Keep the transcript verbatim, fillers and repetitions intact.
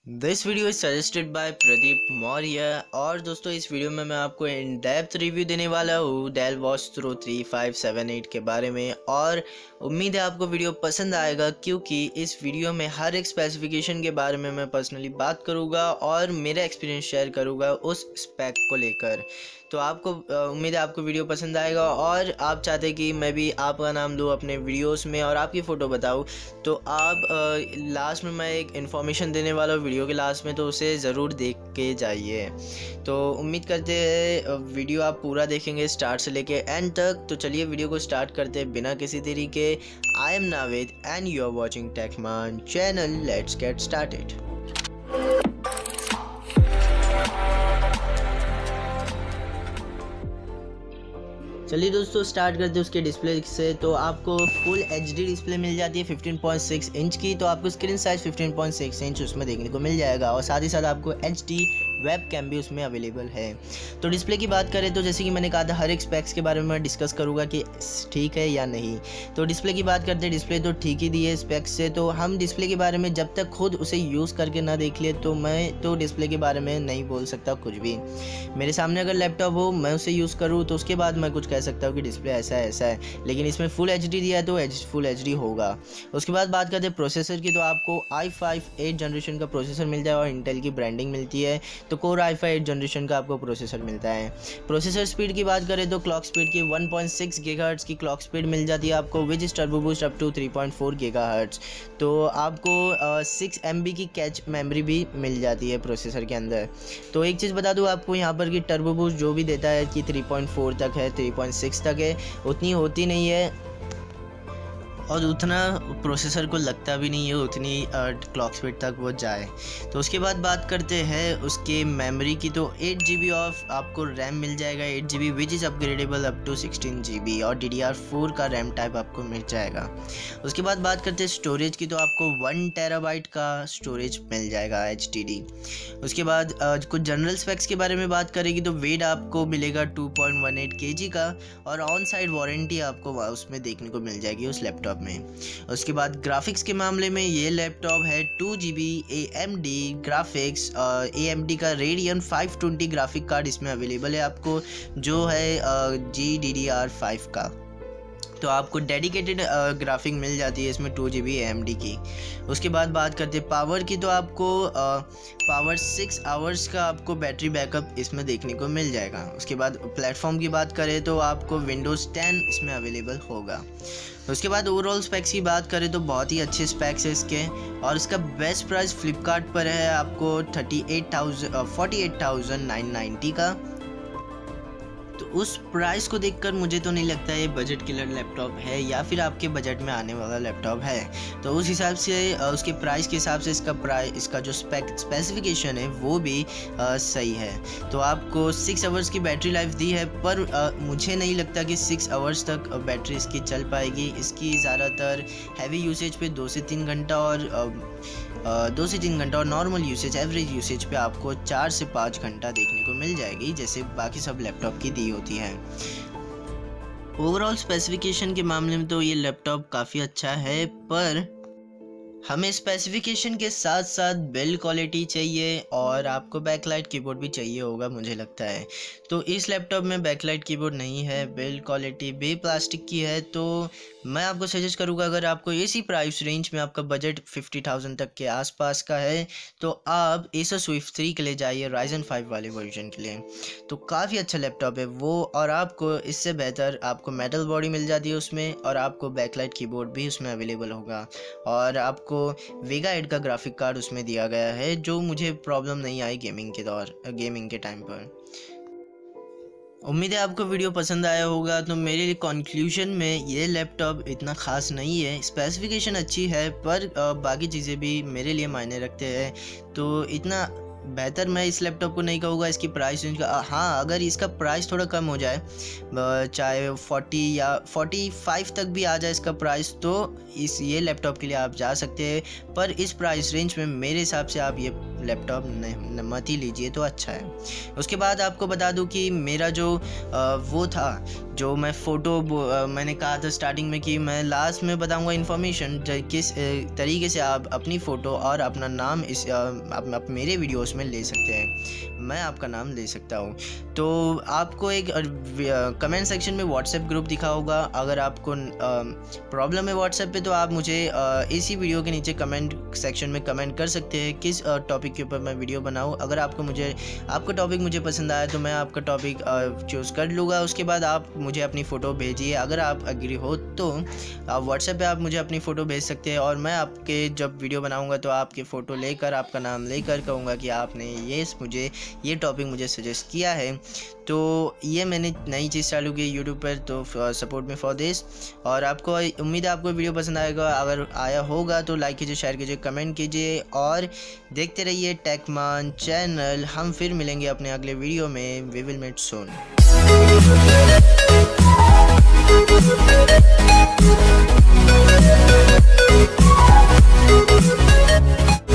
This video is suggested by Pradeep Maurya. और दोस्तों इस वीडियो में मैं आपको इन डेप्थ रिव्यू देने वाला हूँ Dell Vostro three five seven eight के बारे में। और उम्मीद है आपको वीडियो पसंद आएगा, क्योंकि इस वीडियो में हर एक स्पेसिफिकेशन के बारे में मैं पर्सनली बात करूँगा और मेरा एक्सपीरियंस शेयर करूँगा उस स्पेक को लेकर। तो आपको उम्मीद है आपको वीडियो पसंद आएगा और आप चाहते कि मैं भी आपका नाम दूँ अपने वीडियोस में और आपकी फ़ोटो बताऊँ, तो आप लास्ट में मैं एक इन्फॉर्मेशन देने वाला हूँ वीडियो के लास्ट में, तो उसे ज़रूर देख के जाइए। तो उम्मीद करते हैं वीडियो आप पूरा देखेंगे स्टार्ट से लेके एंड तक। तो चलिए वीडियो को स्टार्ट करते हैं बिना किसी देरी के। I am Naved and you are watching Techman channel. Let's get started. चलिए दोस्तों स्टार्ट करते हैं उसके डिस्प्ले से। तो आपको फुल एच डी डिस्प्ले मिल जाती है फिफ्टीन पॉइंट सिक्स इंच की। तो आपको screen size fifteen point six inch उसमें देखने को मिल जाएगा और साथ ही साथ आपको एच डी वेब कैम भी उसमें अवेलेबल है। तो डिस्प्ले की बात करें तो जैसे कि मैंने कहा था हर एक स्पेक्स के बारे में मैं डिस्कस करूँगा कि ठीक है या नहीं। तो डिस्प्ले की बात करते हैं, डिस्प्ले तो ठीक ही दी है स्पेक्स से। तो हम डिस्प्ले के बारे में जब तक खुद उसे यूज़ करके ना देख लिए तो मैं तो डिस्प्ले के बारे में नहीं बोल सकता कुछ भी। मेरे सामने अगर लैपटॉप हो, मैं उसे यूज़ करूँ, तो उसके बाद मैं कुछ कह सकता हूँ कि डिस्प्ले ऐसा है ऐसा है। लेकिन इसमें फुल एच डी दिया है तो एच फुल एच डी होगा। उसके बाद बात करते हैं प्रोसेसर की। तो आपको आई फाइव एट जनरेशन का प्रोसेसर मिल जाए और इंटेल की ब्रांडिंग मिलती है। तो core i five eight generation का आपको प्रोसेसर मिलता है। प्रोसेसर स्पीड की बात करें तो क्लॉक स्पीड की वन पॉइंट सिक्स गीगाहर्ट्ज़ की क्लॉक स्पीड मिल जाती है आपको, which is turbo boost up to three point four gigahertz. तो आपको सिक्स एम बी की कैच मेमोरी भी मिल जाती है प्रोसेसर के अंदर। तो एक चीज़ बता दूँ आपको यहाँ पर कि टर्बो बूस्ट जो भी देता है कि थ्री पॉइंट फोर तक है, थ्री पॉइंट सिक्स तक है, उतनी होती नहीं है और उतना प्रोसेसर को लगता भी नहीं है उतनी क्लॉक स्पीड तक वो जाए। तो उसके बाद बात करते हैं उसके मेमोरी की। तो एट जी बी ऑफ आपको रैम मिल जाएगा, eight G B which is upgradable up to sixteen G B, और डी डी आर फोर का रैम टाइप आपको मिल जाएगा। उसके बाद बात करते हैं स्टोरेज की। तो आपको वन टेराबाइट का स्टोरेज मिल जाएगा एच डी डी। उसके बाद uh, कुछ जनरल स्पेक्स के बारे में बात करेगी तो वेट आपको मिलेगा टू पॉइंट वन एट के जी का, और ऑन साइड वारंटी आपको उसमें देखने को मिल जाएगी उस लैपटॉप में। उसके बाद ग्राफिक्स के मामले में ये लैपटॉप है two G B A M D graphics, A M D का Radeon five twenty graphic card इसमें अवेलेबल है आपको, जो है G D D R five का। तो आपको डेडिकेटेड ग्राफिक मिल जाती है इसमें two G B A M D की। उसके बाद बात करते हैं पावर की। तो आपको पावर सिक्स आवर्स का आपको बैटरी बैकअप इसमें देखने को मिल जाएगा। उसके बाद प्लेटफॉर्म की बात करें तो आपको विंडोज़ टेन इसमें अवेलेबल होगा। उसके बाद ओवरऑल स्पेक्स की बात करें तो बहुत ही अच्छे स्पेक्स है इसके, और इसका बेस्ट प्राइस फ्लिपकार्ट पर है आपको thirty eight thousand forty eight thousand nine ninety का। तो उस प्राइस को देखकर मुझे तो नहीं लगता ये बजट किलर लैपटॉप है या फिर आपके बजट में आने वाला लैपटॉप है। तो उस हिसाब से उसके प्राइस के हिसाब से इसका प्राइस इसका जो स्पेक स्पेसिफिकेशन है वो भी आ, सही है। तो आपको सिक्स आवर्स की बैटरी लाइफ दी है, पर आ, मुझे नहीं लगता कि सिक्स आवर्स तक बैटरी इसकी चल पाएगी। इसकी ज़्यादातर हैवी यूसेज पे दो से तीन घंटा और आ, दो से तीन घंटा और नॉर्मल यूसेज एवरेज यूसेज पे आपको चार से पाँच घंटा देखने को मिल जाएगी, जैसे बाकी सब लैपटॉप की दी होती है। ओवरऑल स्पेसिफिकेशन के मामले में तो ये लैपटॉप काफ़ी अच्छा है, पर हमें स्पेसिफिकेशन के साथ साथ बिल्ड क्वालिटी चाहिए और आपको बैकलाइट कीबोर्ड भी चाहिए होगा मुझे लगता है। तो इस लैपटॉप में बैकलाइट कीबोर्ड नहीं है, बिल्ड क्वालिटी भी प्लास्टिक की है। तो मैं आपको सजेस्ट करूँगा, अगर आपको इसी प्राइस रेंज में आपका बजट फिफ्टी थाउजेंड तक के आसपास का है, तो आप एसर स्विफ्ट थ्री के लिए जाइए, राइजन फाइव वाले वर्जन के लिए। तो काफ़ी अच्छा लैपटॉप है वो, और आपको इससे बेहतर आपको मेटल बॉडी मिल जाती है उसमें, और आपको बैकलाइट कीबोर्ड भी उसमें अवेलेबल होगा, और आपको वेगा एट का ग्राफिक कार्ड उसमें दिया गया है, जो मुझे प्रॉब्लम नहीं आई गेमिंग के दौर गेमिंग के टाइम पर। उम्मीद है आपको वीडियो पसंद आया होगा। तो मेरे लिए कंक्लूजन में ये लैपटॉप इतना ख़ास नहीं है, स्पेसिफिकेशन अच्छी है पर बाकी चीज़ें भी मेरे लिए मायने रखते हैं। तो इतना बेहतर मैं इस लैपटॉप को नहीं कहूँगा इसकी प्राइस रेंज का। हाँ, अगर इसका प्राइस थोड़ा कम हो जाए, चाहे फोर्टी या फोर्टी फाइव तक भी आ जाए इसका प्राइस, तो इस ये लैपटॉप के लिए आप जा सकते हैं। पर इस प्राइस रेंज में मेरे हिसाब से आप ये लैपटॉप मत ही लीजिए तो अच्छा है। उसके बाद आपको बता दूं कि मेरा जो आ, वो था जो मैं फ़ोटो मैंने कहा था स्टार्टिंग में कि मैं लास्ट में बताऊंगा इन्फॉर्मेशन किस तरीके से आप अपनी फ़ोटो और अपना नाम इस आप, आप मेरे वीडियोस में ले सकते हैं, मैं आपका नाम ले सकता हूँ। तो आपको एक कमेंट सेक्शन में व्हाट्सएप ग्रुप दिखा होगा, अगर आपको प्रॉब्लम है व्हाट्सएप पे तो आप मुझे आ, इसी वीडियो के नीचे कमेंट सेक्शन में कमेंट कर सकते हैं किस टॉपिक के ऊपर मैं वीडियो बनाऊँ। अगर आपको मुझे आपका टॉपिक मुझे पसंद आया तो मैं आपका टॉपिक चूज़ कर लूँगा। उसके बाद आप मुझे अपनी फ़ोटो भेजिए, अगर आप एग्री हो तो आप व्हाट्सएप पे आप मुझे अपनी फ़ोटो भेज सकते हैं और मैं आपके जब वीडियो बनाऊँगा तो आपकी फ़ोटो लेकर आपका नाम लेकर कहूँगा कि आपने ये मुझे ये टॉपिक मुझे सजेस्ट किया है। तो ये मैंने नई चीज़ चालू की यूट्यूब पर, तो सपोर्ट मी फॉर दिस। और आपको उम्मीद है आपको वीडियो पसंद आएगा, अगर आया होगा तो लाइक कीजिए, शेयर कीजिए, कमेंट कीजिए और देखते रहिए टेकमान चैनल। हम फिर मिलेंगे अपने अगले वीडियो में। We will meet soon.